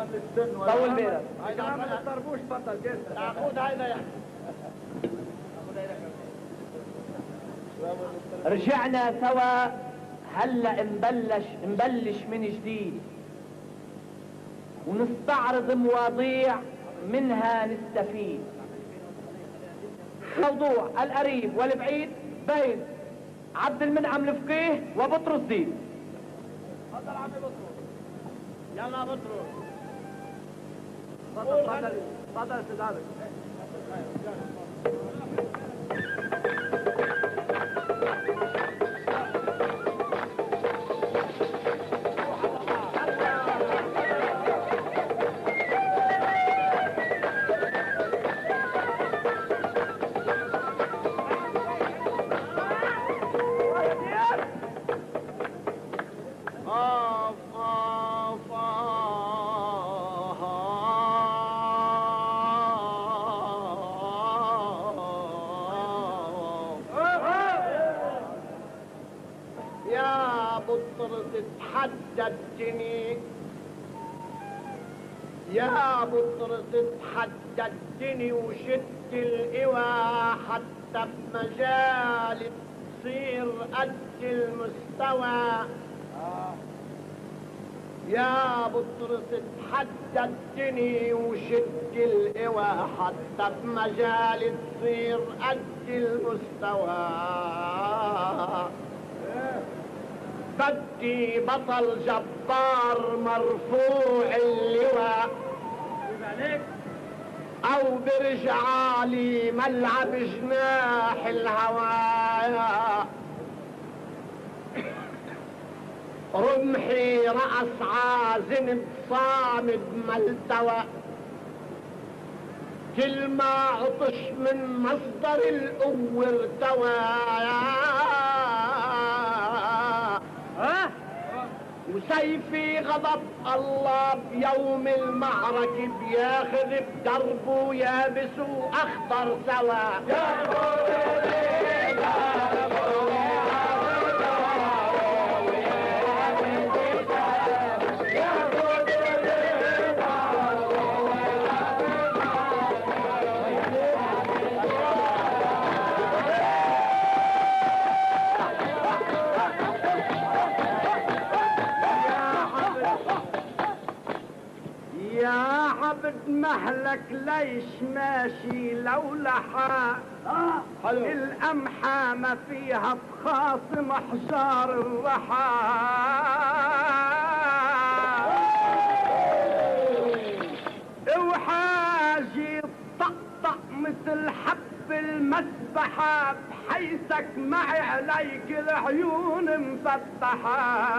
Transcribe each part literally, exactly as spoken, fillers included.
عم السن طول بالك. هيدا عم الطربوش بطل جدا. خذ هيدا يا رجعنا سوا هلا نبلش نبلش من جديد ونستعرض مواضيع منها نستفيد. موضوع القريب والبعيد بين عبد المنعم الفقيه وبطرس ديب. تفضل عمي بطرس. يلا بطرس. تفضل تفضل تفضل استاذ عبد. تحددتني يا بطرس تحددتني وشدت القوى حتى بمجالي تصير قد المستوى. يا بطرس تحددتني وشدت القوى حتى بمجالي تصير قد المستوى. بدي بطل جبار مرفوع اللواء او برجع لي ملعب جناح الهوايا. رمحي رأس عازم صامد ملتوى كل ما عطش من مصدر القوة ارتوى. وسيفي غضب الله بيوم المعركة بياخذ بدربه يابس واخضر سوا. يا عبد مهلك ليش ماشي لولا حق القمحة ما فيها تخاصم حجار الرحى. وحاجي طقطق مثل حب المسبحة بحيثك معي عليك العيون مفتحة.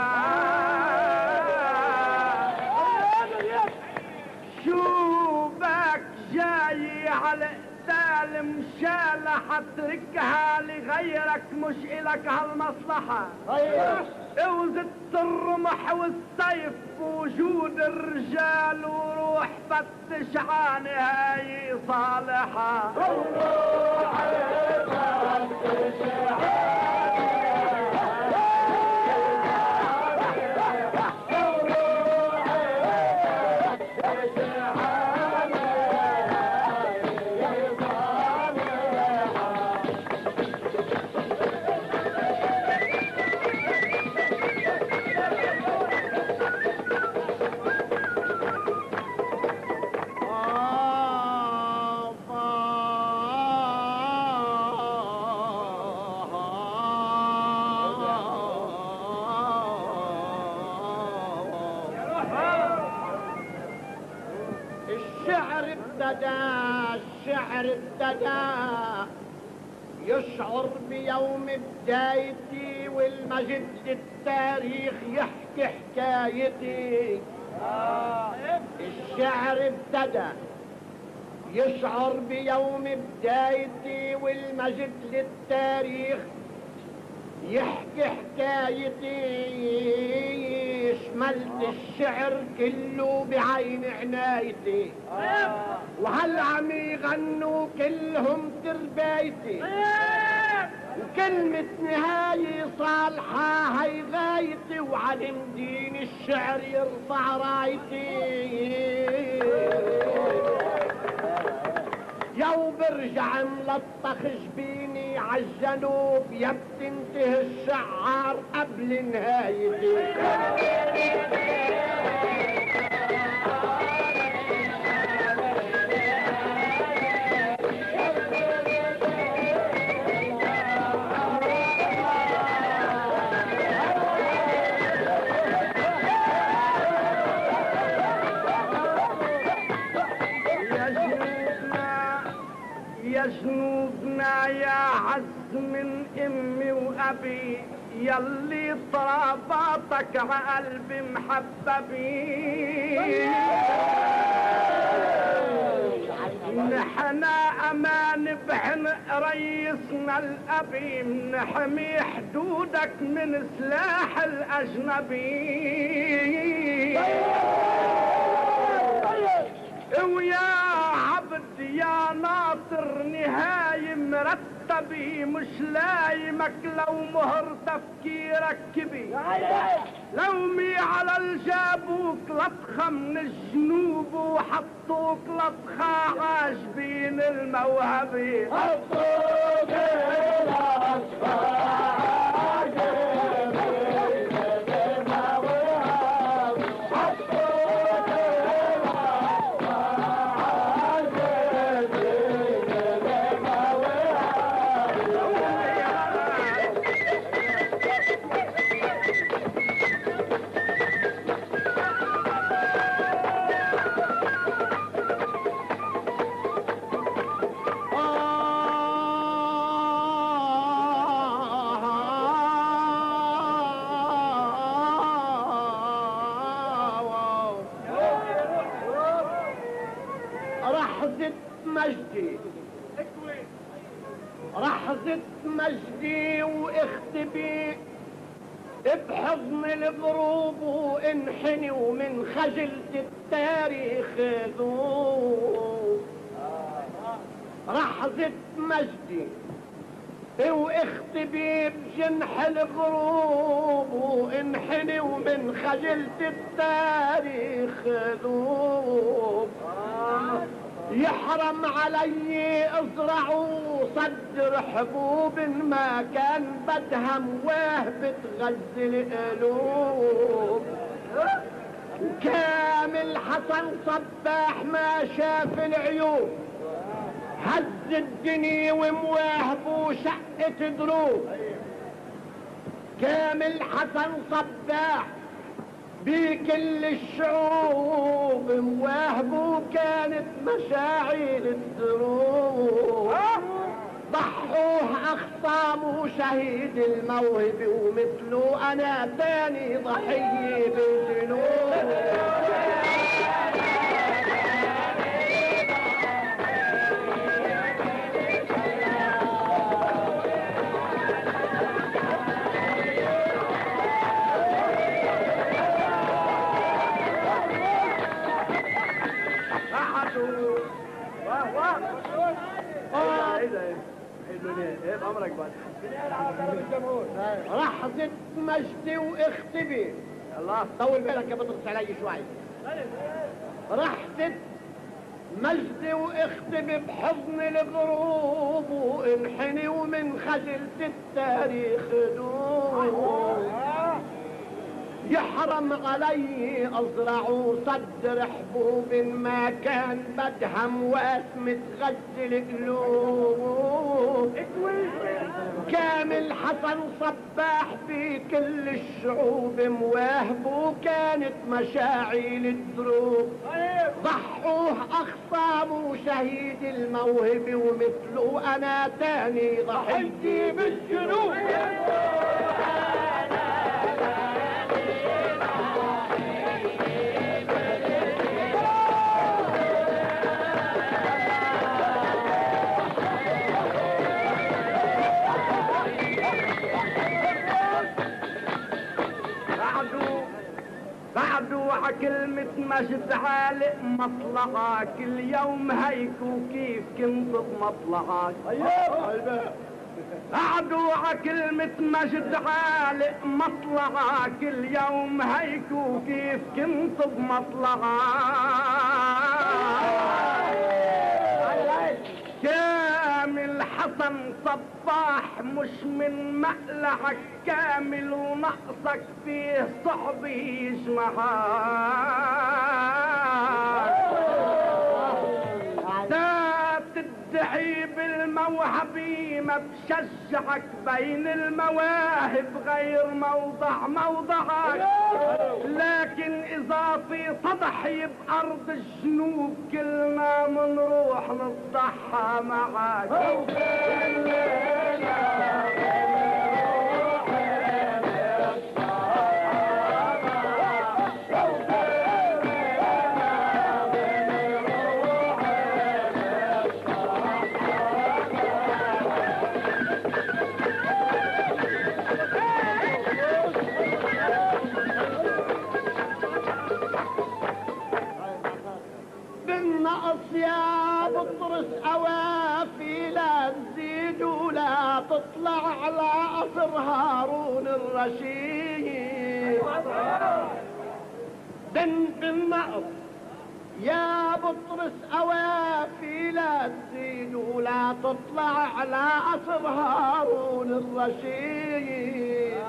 شو باك جاي على قتال مشالة حتركها لغيرك مش إلك هالمصلحة. وزدت الرمح والسيف بوجود الرجال وروح فتش عن هاي صالحة. وروح فتش الشعر ابتدى يشعر بيوم بدايتي والمجد للتاريخ يحكي حكايتي. الشعر ابتدى يشعر بيوم بدايتي والمجد للتاريخ يحكي حكايتي. شملت الشعر كله بعين عنايتي وهل عم يغنوا كلهم تربايتي. وكلمة نهاية صالحة هي غايتي، وعلم دين الشعر يرفع رايتي. يو برجع ملطخ جبيني عالجنوب، يا بتنتهي الشعار قبل نهايتي. يا جنوبنا يا عز من امي وابي، يلي طراباتك عقلبي محببي. نحنا امان بعنق ريسنا الابي، منحمي حدودك من سلاح الاجنبي. ويا عبد يا ناصر نهاية مرتبي، مش لايمك لو مهر تفكيرك كبي. لومي على الجابوك لطخة من الجنوب، وحطوك لطخة عاجبين الموهبي. حطوك لطخة لحظة مجدي واختبي بحضن الغروب، وانحني ومن خجلة التاريخ ذوب. لحظة مجدي واختبي بجنح الغروب، وانحني ومن خجلة التاريخ ذوب. يحرم علي ازرعوا صدر حبوب، ما كان بدها مواه بتغذي القلوب. كامل حسن صباح ما شاف العيوب، هز الدنيا ومواهبه شقة دروب. كامل حسن صباح بكل الشعوب، مواهبه كانت مشاعر الدروب. ضحوه اخصامه شهيد الموهبة، ومثله انا تاني ضحية بالجنوب. لحظة مجدي واختبي. الله طول بالك يا بطرس علي شوي. لحظة مجدي واختبي بحضن الغروب، وانحني ومن خجلة التاريخ دوب. يحرم علي ازرع صدر حبوب، ما كان بدها مواسمة غزل القلوب. كامل حسن صباح في كل الشعوب، مواهبه كانت مشاعل الدروب. ضحوه اخصامه شهيد الموهبة، ومثله انا تاني ضحيتي بالجنوب. كلمة مجد عالق مصلحة، كل يوم هيك وكيف كنت بمطلعك. قعدوا ع كلمة مجد عالق مطلعة كل يوم هيكو كيف كنت بمطلعة كامل حسن صباح مش من مقلعك كامل ونقصك فيه صعب يجمعك تدعي بالموهبة ما بشجعك بين المواهب غير موضع موضعك لكن إذا في تضحي بأرض الجنوب كلنا منروح نضحى معك يا بطرس اوافي لا تزيد ولا تطلع على قصر هارون الرشيد بن بالنقص يا بطرس اوافي لا تزيد ولا تطلع على قصر هارون الرشيد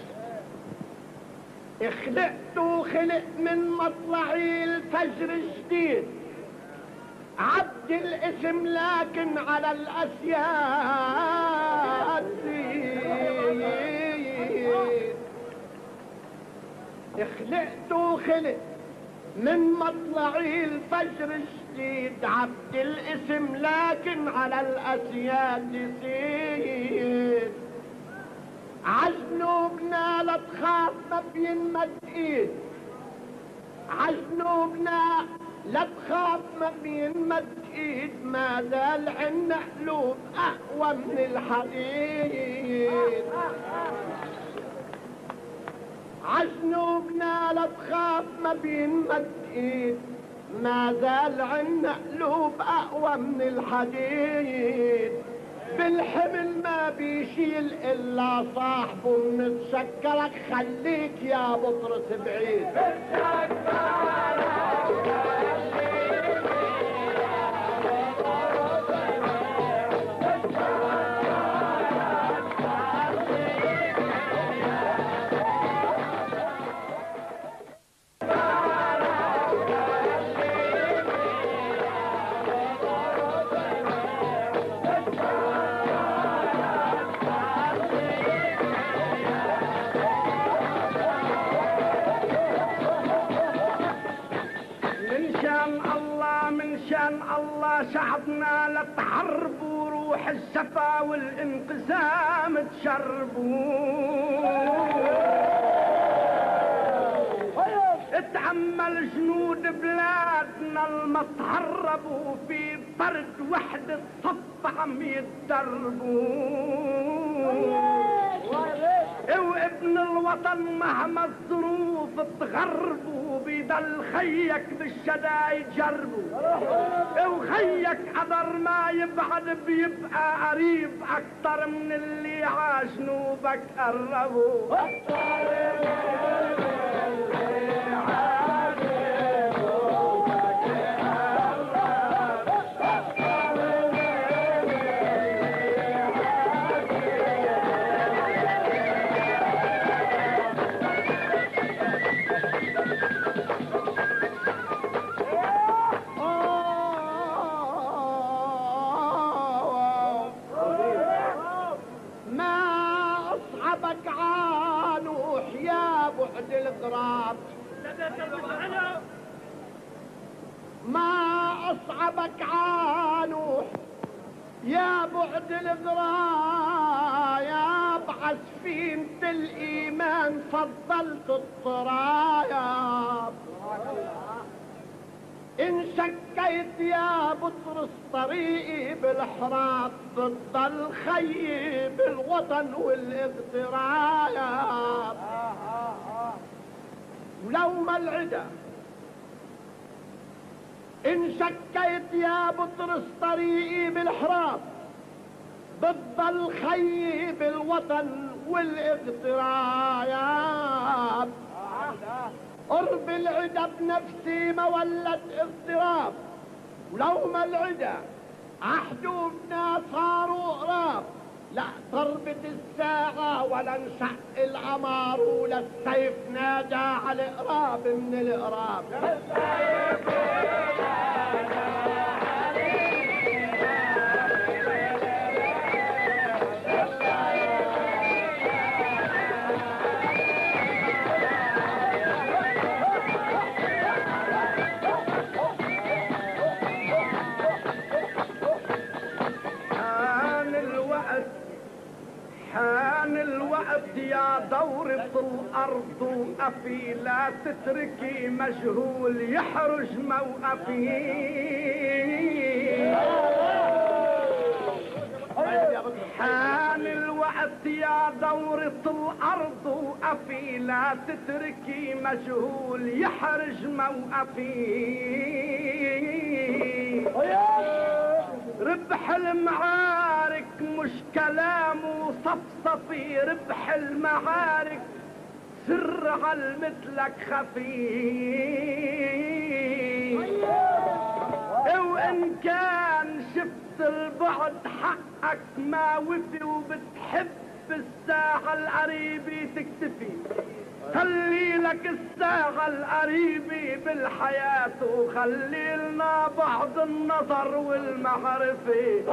اخلقت وخلق من مطلعي الفجر جديد عبد الاسم لكن على الاسياد زيد اخلقت وخلق من مطلعي الفجر جديد عبد الاسم لكن على الاسياد زيد عجنوبنا لا تخاف ما بينمد ايد عجنوبنا لا تخاف ما بينمد ايد ما زال عنا قلوب اقوى من الحديد عجنوبنا لا تخاف ما بينمد ايد ما زال عنا قلوب اقوى من الحديد بالحمل ما بيشيل الا صاحبه منتشكرك خليك يا بطرس بعيد شعبنا لا تحربوا روح الشفا والانقسام تشربوا اتعمل جنود بلادنا المتهربوا في فرد وحدة صف عم يتدربوا وابن الوطن مهما الظروف تغربوا بيضل خيك بالشدايد جربوا وخيك قدر ما يبعد بيبقى قريب اكتر من اللي عجنوبك قربوا الغراب ما أصعبك عانوح يا بعد الغراب يا بعسفينة الإيمان فضلت الطرايب إن شكيت يا بطرس طريقي بالحراب بتضل خيي بالوطن والاغتراب ولو ما العدا إن شكيت يا بطرس طريقي بالحراب بتضل خيب الوطن والاغتراب. قرب العدا بنفسي ما ولد اضطراب، ولو ما العدا عحدودنا صاروا قراب. لا ضربت الساعة ولا انشق القمر، ولا السيف نادى على القراب من القراب. حان الوقت يا دورة الأرض وقفي، لا تتركي مجهول يحرج موقفي. حان الوقت يا دورة الأرض وقفي، لا تتركي مجهول يحرج موقفي. ربح المعارك مش كلام وصفصفي، ربح المعارك سر على مثلك خفي. وإن كان شفت البعد حقك ما وفي، وبتحب الساعة القريبة تكتفي. خلي لك الساعة القريبة بالحياة، وخلي لنا بعض النظر والمعرفة.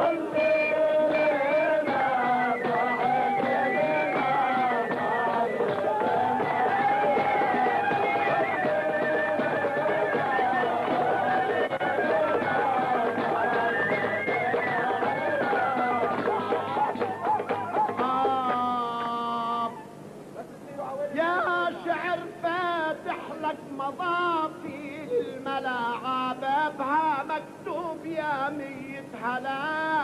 مضافي للملاعب بها مكتوب يا ميت هلا.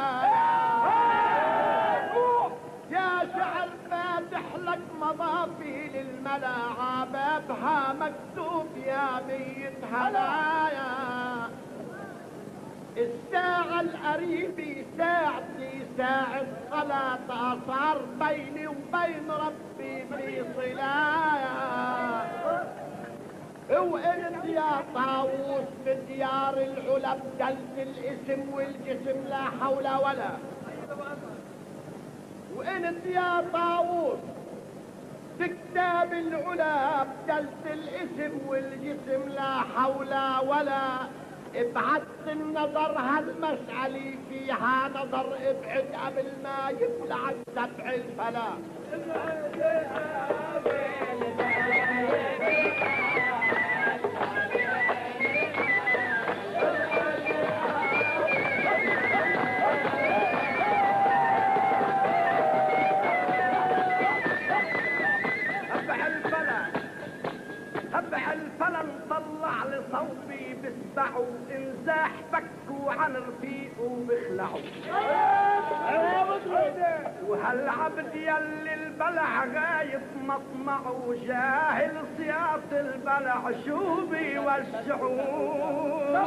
يا شعر فاتح لك مضافي للملاعب بها مكتوب يا ميت هلا. الساعة القريبة ساعتي ساعة صلاة، صار بيني وبين ربي في صلاة. وانت يا طاووس بديار العلا بدلت الاسم والجسم لا حول ولا. وانت يا طاووس بكتاب العلا بدلت الاسم والجسم لا حول ولا. ابعدت النظر هالمسألة فيها نظر، ابعد قبل ما يبلع السبع الفلا. هبح الفلا نطلع لصوبي بسبعوا، انزاح فكوا عن رفيقه بخلعوا. وهالعبد يلي البلع غايب مطمعه، جاهل صياط البلع شو بيوجعوه.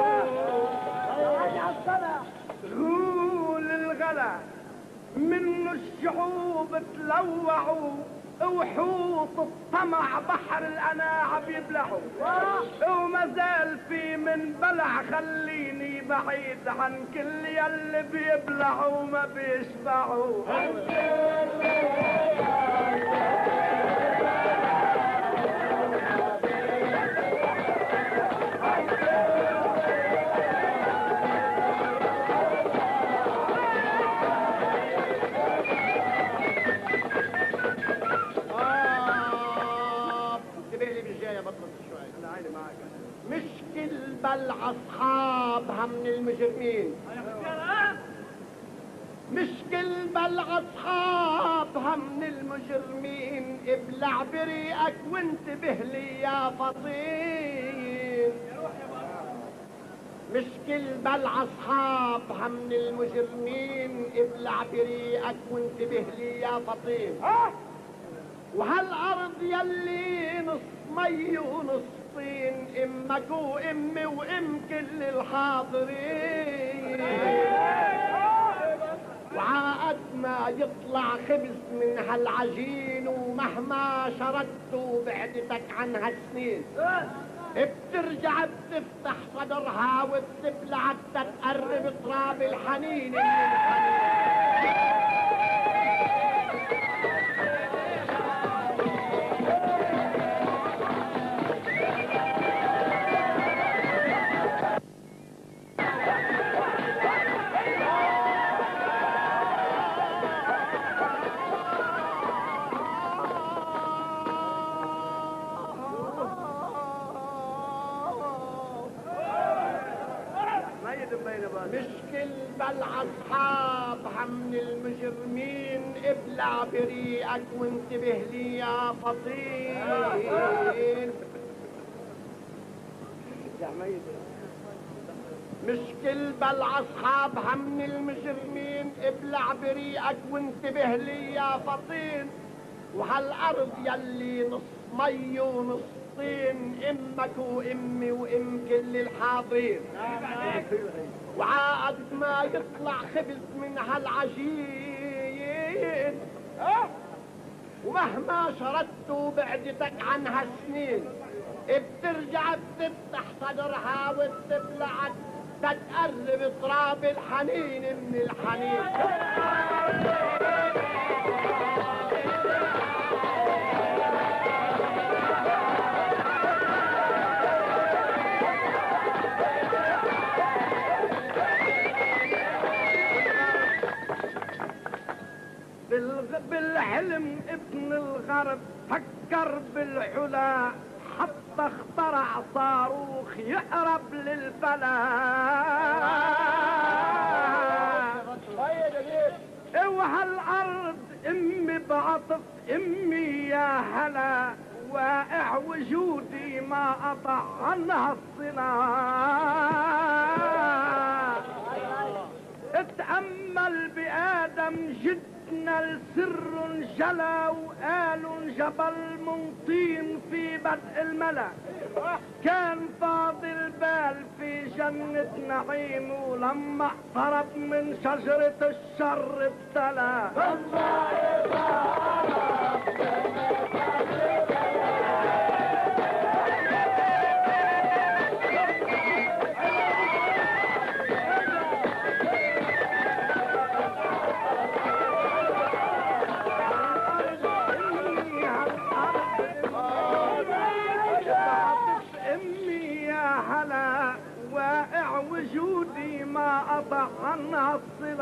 غول الغلا منه الشعوب تلوعوا، وحوط الطمع بحر القناعة بيبلعوا. وما زال في من بلع، خليني بعيد عن كل يلي بيبلعوا وما بيشبعوا. مشكل بلع اصحابها من المجرمين، مشكل بلع اصحابها من المجرمين. ابلع بريقك وانتبه لي يا فطين. مشكل بلع اصحابها من المجرمين، ابلع بريقك وانتبه لي يا فطين. وهالارض يلي نص مي ونص طين، امك وامي وام كل الحاضرين. وعاء يطلع خبز من هالعجين، ومهما شردت بعدتك عنها سنين بترجع بتفتح صدرها وبتبلع تقرب تراب الحنين من الحنين. مشكل بل اصحابها من المجرمين، ابلع بريقك وانتبه لي يا فطين. مشكل بل اصحابها من المجرمين، ابلع بريقك وانتبه لي يا فطين. وهالارض يلي نص مي ونص طين، امك وامي وام كل الحاضرين. وعاد ما يطلع خبز من هالعجين، ومهما شردتوا بعدتك عنها سنين بترجع بتفتح صدرها وبتبلعك تتقرب تراب الحنين من الحنين. بالحلم ابن الغرب فكر بالعلا، حتى اخترع صاروخ يقرب للفلاح. وهالارض امي بعطف امي يا هلا، واقع وجودي ما قطع عنها الصلاة. اتأمل بآدم جد السر انجلى، وقال جبل من طين في بدء الملا. كان فاضل بال في جنة نعيم، ولما اقترب من شجرة الشر ابتلى. وجودي ما قطع عنها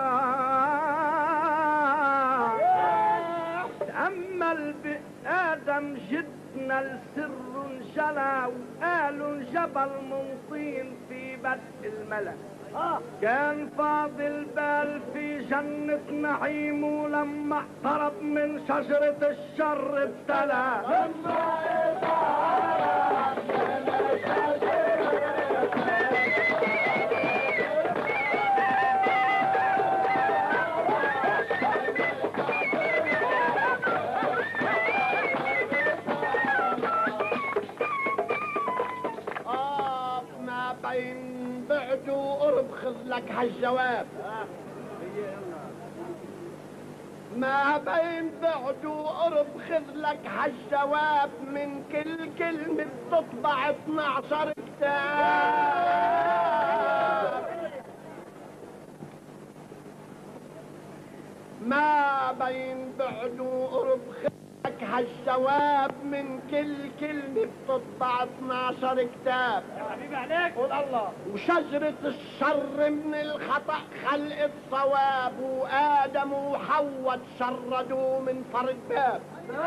الصلاة. تأمل بآدم جدنا السر انجلى، وقالوا جبل من طين في بدء الملا. كان فاضل بال في جنة نعيم، ولما اقترب من شجرة الشر ابتلى. بين بعد وقرب خذ لك هالجواب. ما بين بعد وقرب خذ لك هالجواب، من كل كلمة تطبع اثنعشر كتاب. ما بين بعد وقرب خذ لك هالجواب، من كل كلمة بتطبع اثنعشر كتاب. يا حبيبي عليك قول الله. وشجرة الشر من الخطأ خلقت صواب، وآدم وحواء تشردوا من فرد باب.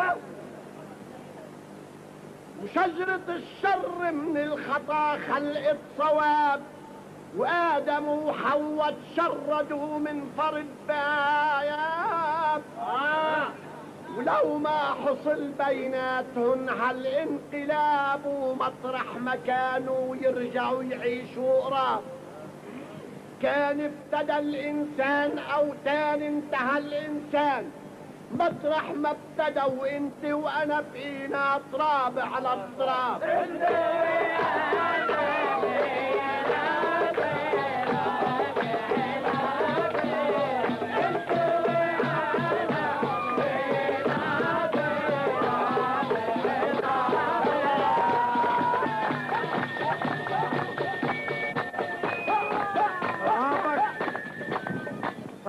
وشجرة الشر من الخطأ خلقت صواب، وآدم وحواء تشردوا من فرد باب. آه. ولو ما حصل بيناتهن هالانقلاب، ومطرح ما كانوا يرجعوا يعيشوا قراب. كان ابتدى الانسان او تان انتهى الانسان، مطرح ما ابتدوا انت وانا بقينا تراب على التراب.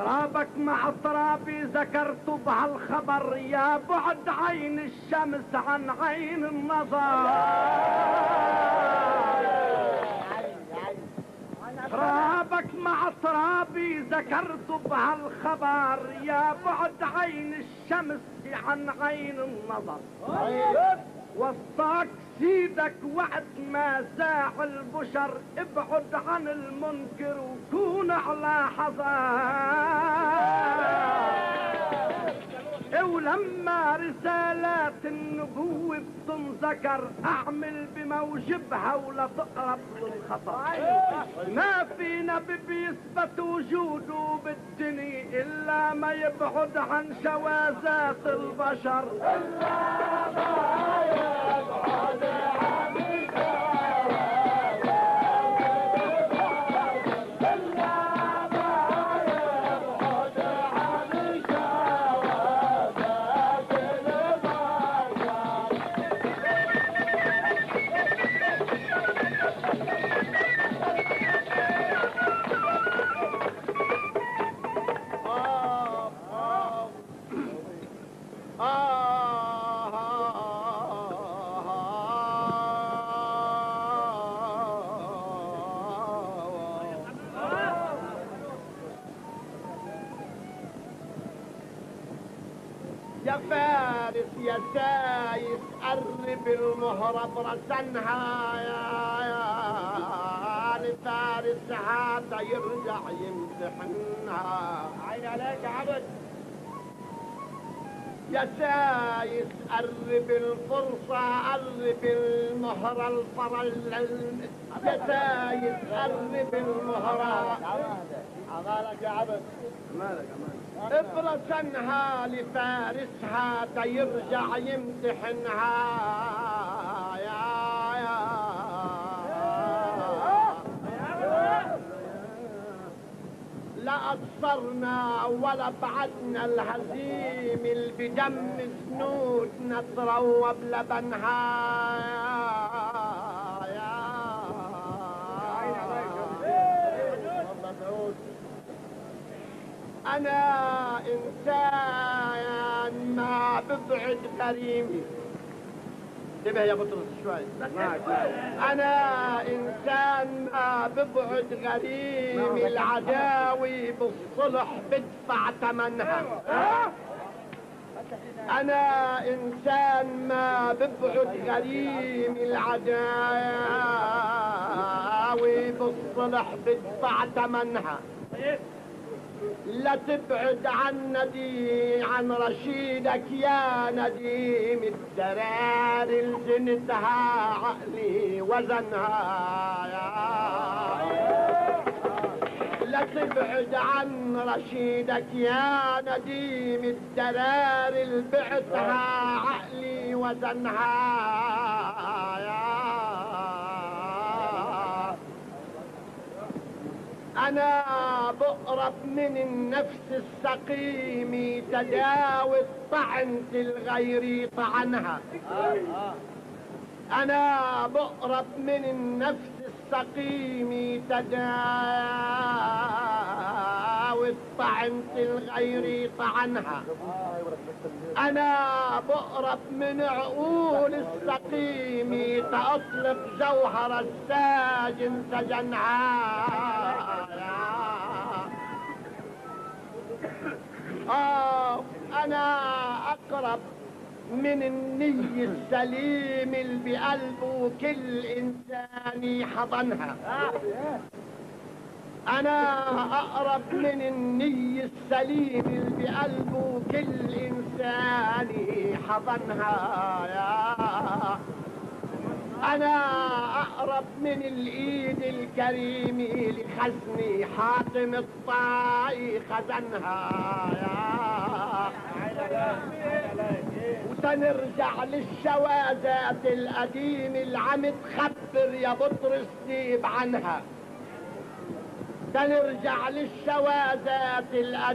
ترابك مع ترابي ذكرت بهالخبر، يا بعد عين الشمس عن عين النظر. ترابك مع ترابي ذكرت بهالخبر، يا بعد عين الشمس عن عين النظر. وصاك سيدك وقت ما ساع البشر، ابعد عن المنكر وكون على حذر. ولما رسالات النبوة بتنذكر، اعمل بموجبها ولا تقرب للخطر. ما في نبي بيثبت وجوده بالدنيا الا ما يبعد عن شواذات البشر. يا فارس يا سايس قرب المهرب رسنها، يا يا لفارس حتى يرجع يمتحنها. عين عليك يا عبد. يا سايس قرب الفرصة، قرب المهرة الفرل. يا سايس قرب المهرة. عمالك يا عبد. مالك مالك. افرسنها لفارسها تيرجع يمتحنها، يا يا لا قصرنا ولا بعدنا الهزيم اللي بدم سنود نتروى بلبنها. يا أنا إنسان ما ببعد غريمي. انتبه يا بطرس شوي. أنا إنسان ما ببعد غريمي، العداوي بالصلح بدفع ثمنها. أنا إنسان ما ببعد غريمي، العداوي بالصلح بدفع ثمنها. لا تبعد عن ندي عن رشيدك يا نديم، الدرار الجنتها عقلي وزنها. لا تبعد عن رشيدك يا نديم، الدرار البعتها عقلي وزنها. أنا بقرب من النفس السقيم، تداوي الطعن الغير طعنها. أنا بقرب من النفس السقيم، تداوي الطعن الغير طعنها. أنا بقرب من عقول السقيم، تأطلق جوهر الساجن سجنها. آه أنا أقرب من النية السليم اللي بقلبه كل إنسان حضنها. أنا أقرب من النية السليم اللي بقلبه كل إنسان حضنها. يا أنا أقرب من الإيد الكريم لخزني حاتم الطائي خزنها. يا وتنرجع للشواذات القديم اللي عم تخبر يا بطرس نيب عنها. تنرجع للشواذات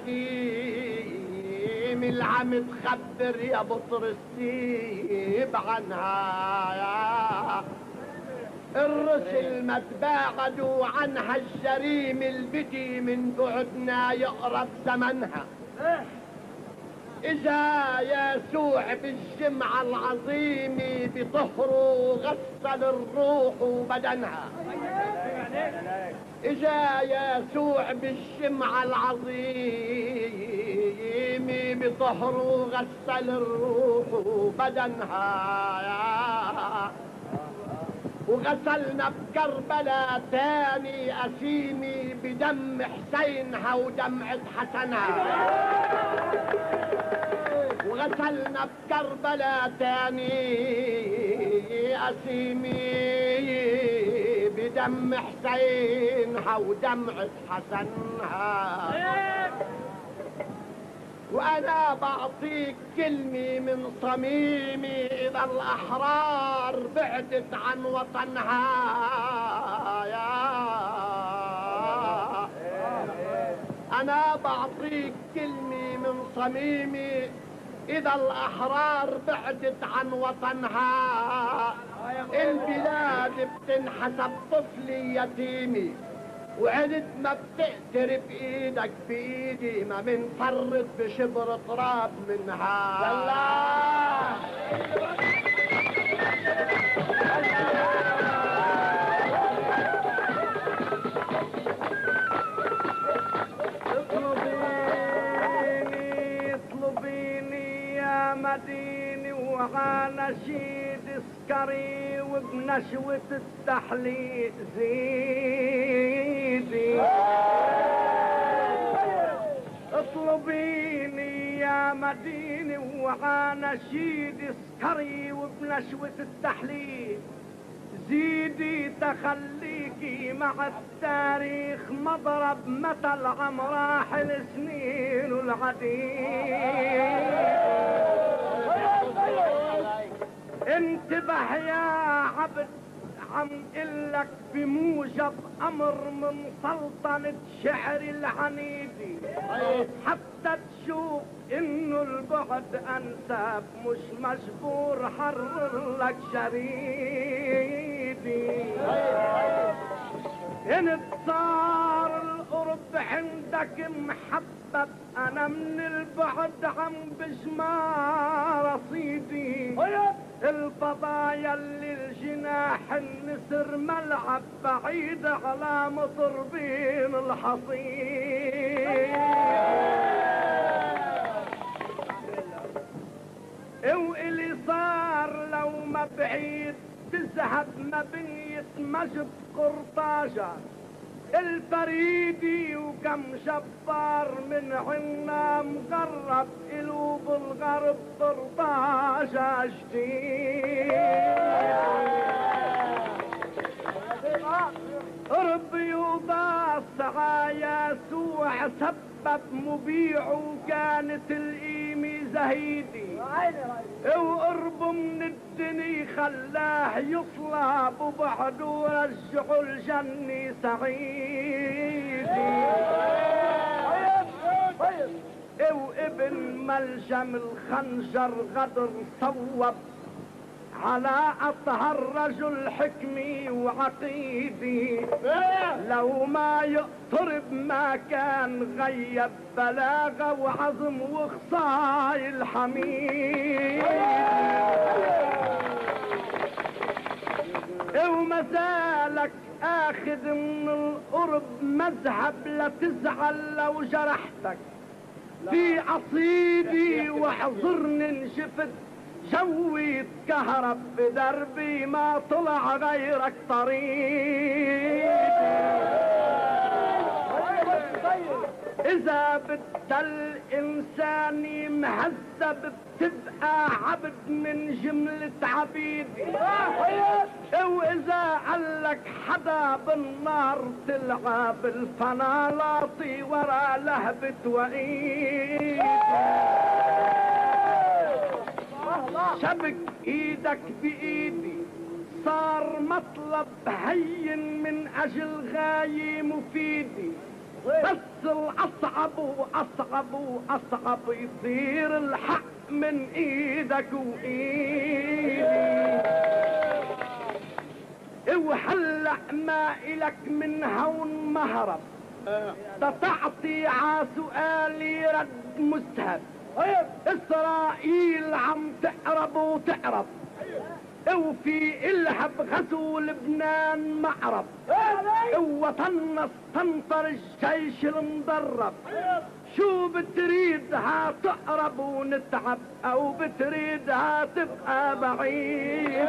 القديم اللي عم تخبر يا بطرس نيب عنها. يا الرسل ما تباعدوا عنها الجريم البدي من بعدنا يقرب زمنها. إجا يسوع بالجمعة العظيمة بطهره غسل الروح وبدنها. إجا يسوع بالجمعة العظيمة بطهره غسل الروح وبدنها. وغسلنا بكربلاء تاني أسيمي بدم حسينها ودمعة حسنها. وغسلنا بكربلاء تاني أسيمي بدم حسينها ودمعة حسنها. وأنا بعطيك كلمة من صميمي إذا الأحرار بعدت عن وطنها يا أنا بعطيك كلمة من صميمي إذا الأحرار بعدت عن وطنها. البلاد بتنحسب طفلي يتيمي وعدت ما بتقتر بإيدك بإيدي ما منفرط بشبر تراب منها. الله اطلبيني اطلبيني يا مديني وعانشيد سكري وبنشوة التحليق زيدي. اطلبيني يا مديني وعانشيد سكري وبنشوة التحليق زيدي. تخليكي مع التاريخ مضرب مثل عمراح السنين والعديد. انتبه يا عبد عم قلك بموجب امر من سلطنة شعر العنيدي حتى تشوف انه البعد انساب مش مجبور حرر لك شريدي. ان صار القرب عندك محبب انا من البعد عم بجمع رصيدي. الفضايا اللي الجناح النسر ملعب بعيد على مطربين الحصيد. واللي صار لو ما بعيد تذهب مبنية مجد قرطاجة الفريدي وكم جبار من عنا مغرب قلوب الغرب قرطاجة جديد. ربي وباص يسوع سبب مبيع وكانت القيمة زهيدي. وقرب من الدنيا خلاه يصلب وبعده ورجعه الجنة سعيدي. وابن ملجم الخنجر غدر صوب على أطهر رجل حكمي وعقيدي. لو ما يقترب ما كان غيب بلاغة وعظم وخصايل حميد. وما زالك آخذ من القرب مذهب لا تزعل لو جرحتك في عصيدي. واحذرني ان شفت جوي اتكهرب بدربي ما طلع غيرك طريق. إذا بدت الإنسان مهذب بتبقى عبد من جملة عبيدي. وإذا قالك حدا بالنار تلعب الفنالاطي ورا لهبة وإيد. شبك ايدك بايدي صار مطلب هين من اجل غاية مفيدة. بس الاصعب واصعب واصعب يصير الحق من ايدك وايدي. وهلأ ما إلك من هون مهرب، تعطي ع سؤالي رد مستهب. إسرائيل عم تقرب وتقرب، وفي إلها بغزو لبنان معرب، وطن استنطر الجيش المدرب. شو بتريدها تقرب ونتعب، او بتريدها تبقى بعيد؟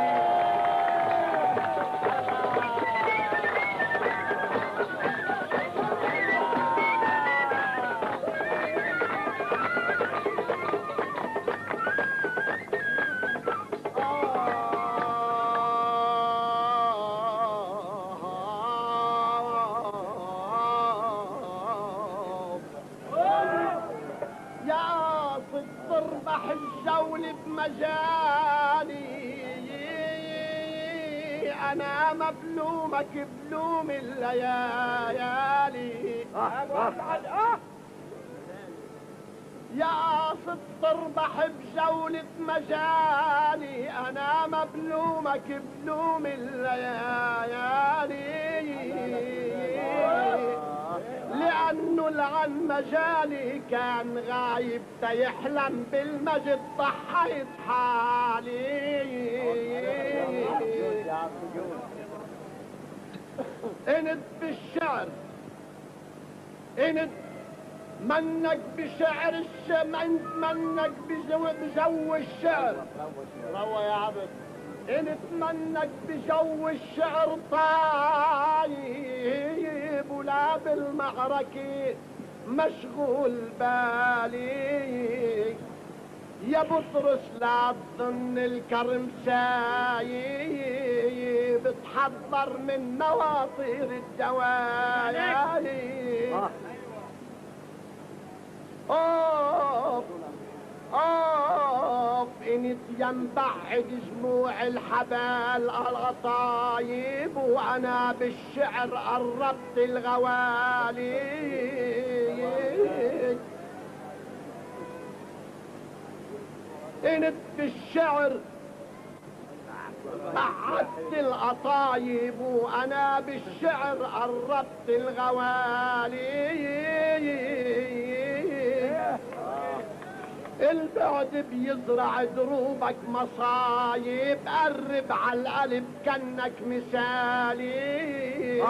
الجول بمجالي انا مبلومك بلوم الليالي. يا قاصد تربح بجولة مجالي انا مبلومك بلوم الليالي، لأنه لعن مجالي كان غايب تيحلم بالمجد ضحيت حالي. انت بالشعر انت منك بشعر الشمع، منك بجو, بجو الشعر روى يا عبد. انت منك بجو الشعر طايب، ولا بالمعركة مشغول بالي. يا بطرس لا تظن الكرم سايب، بتحضر من مواطير الدوالي. اوف اوف انت ينبعد جموع الحبال الغطايب، وانا بالشعر قربت الغوالي. انت بالشعر بعدت القطايب، وانا بالشعر قربت الغوالي. البعد بيزرع دروبك مصايب، قرب على القلب كنك مثالي.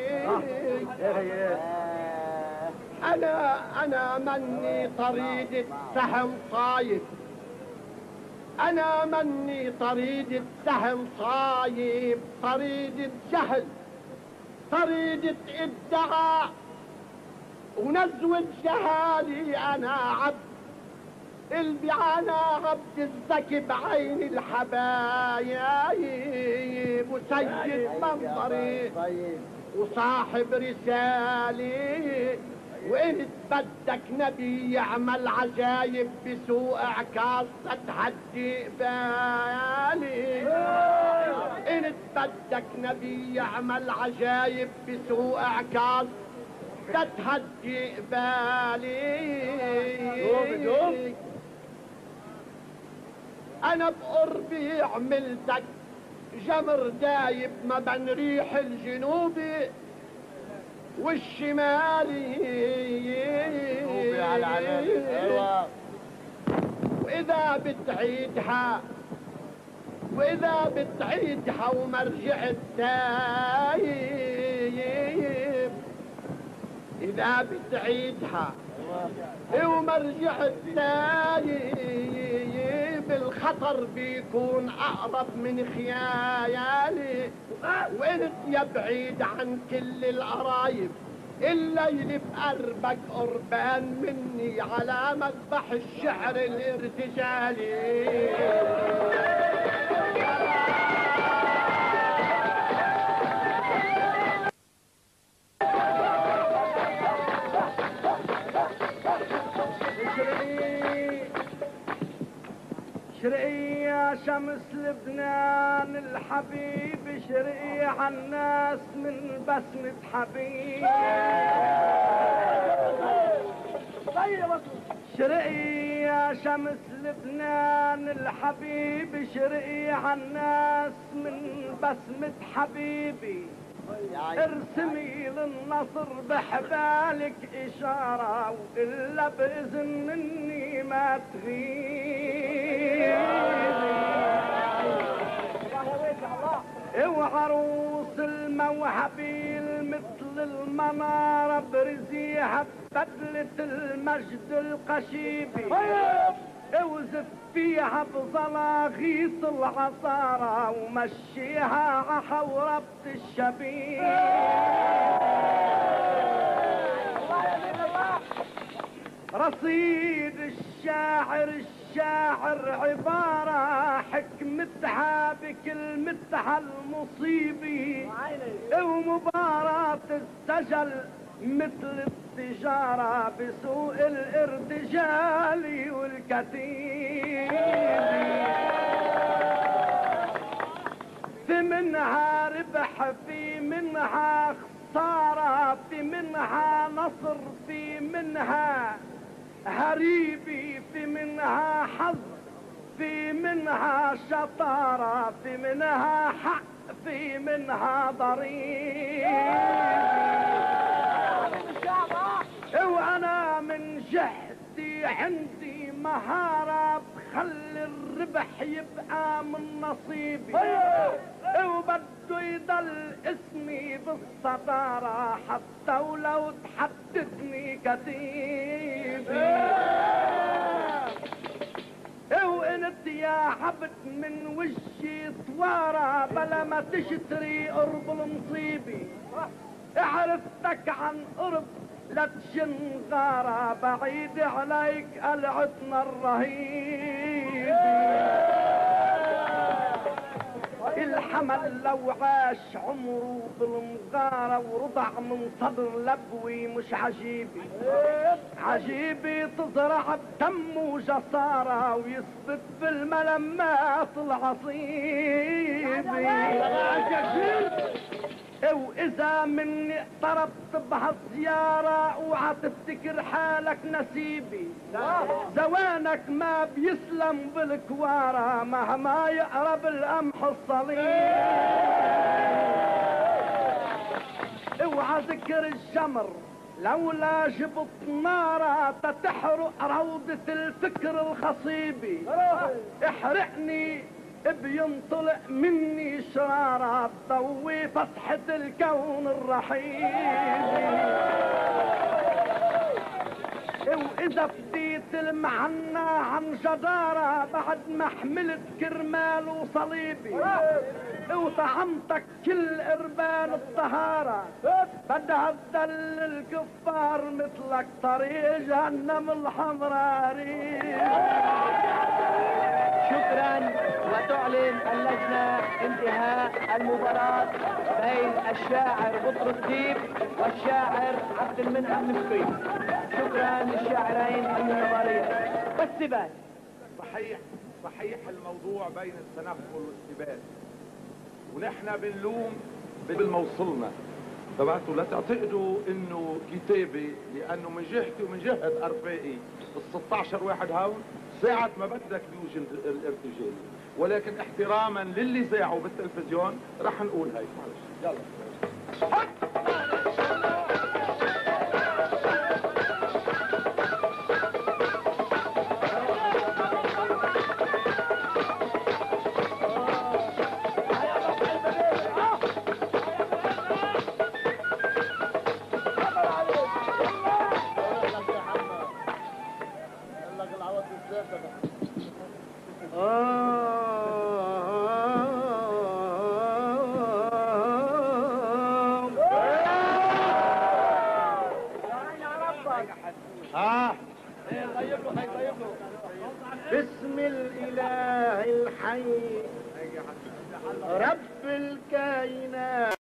انا انا مني طريدة سهم صايب، انا مني طريدة سهم صايب، طريدة جهل طريدة ادعاء ونزوة جهالي. انا عبد البيعانة عبد الزكي بعين الحبايب، وسيد منظري وصاحب رسالي. وإن بدك نبي يعمل عجايب بسوء عكاظ تتهدي قبالي. إن بدك نبي يعمل عجايب بسوء عكاظ تتهدي قبالي. انا بقربي عملتك جمر دايب ما بين ريح الجنوبي والشمالي. واذا بتعيدها واذا بتعيدها ومرجعت دايب، اذا بتعيدها ومرجعت دايب، الخطر بيكون اقرب من خيالي. وانت يا بعيد عن كل القرايب، الليل بقربك قربان مني على مذبح الشعر الارتجالي. شرقي يا شمس لبنان الحبيب، شرقي عالناس من بسمة حبيب. اشرقي يا شمس لبنان الحبيب، اشرقي عالناس من بسمة حبيبي، ارسمي للنصر بحبالك اشارة، والا باذن مني ما تغيبي. وعروس الموهبين مثل المنارة برزيها ببدلة المجد القشيبي، وزفيها بزلاغيط العصارة ومشيها عحوربة الشبيب. رصيد الشاعر الشاعر عبارة حكمتها بكلمتها المصيبي، ومباراة السجل مثل التجارة بسوق الارتجال والكتيب. في منها ربح، في منها خسارة، في منها نصر، في منها هريبي، في منها حظ، في منها شطارة، في منها حق، في منها ضريب. وانا من جهدي عندي مهارة بخلي الربح يبقى من نصيبي، وبده يضل اسمي بالصدارة حتى ولو تحدثني كتيبي. وانت يا عبد من وشي طوارة بلا ما تشتري قرب المصيبي، عرفتك عن قرب لا تشن غارة، بعيد عليك قلعتنا الرهيب. الحمل لو عاش عمره بالمغارة ورضع من صدر لبوي مش عجيبي، عجيبي تزرع بدم وجسارة ويثبت بالملمات العصيبي. واذا مني اقتربت بهالزيارة اوعى تفتكر حالك نسيبي، زوانك ما بيسلم بالكوارة مهما يقرب القمح الصليب. اوعى ذكر الجمر لولا جبت نارة تتحرق روضة الفكر الخصيبي، احرقني بينطلق مني شرارة تضوي فتحة الكون الرحيب. واذا بديت المعنى عن جدارة بعد ما حملت كرمال وصليبي، وطعمتك كل قربان الطهارة بدها تدل الكفار مثلك طريق جهنم الحمراري. شكرا. وتعلن اللجنة انتهاء المباراة بين الشاعر بطرس ديب والشاعر عبد المنعم مسكين. شكرا للشاعرين المتبارين. والسباق صحيح صحيح الموضوع بين التنقل والسباق، ونحن بنلوم بالموصلنا تبعته. لا تعتقدوا انه كتابي لانه من جهتي ومن جهه ارفائي ال ستاشر واحد هون ساعة ما بدك بيوجد الارتجال، ولكن احتراما للي ذاعوا بالتلفزيون رح نقول هاي. معلش يلا. بسم الإله الحي رب الكائنات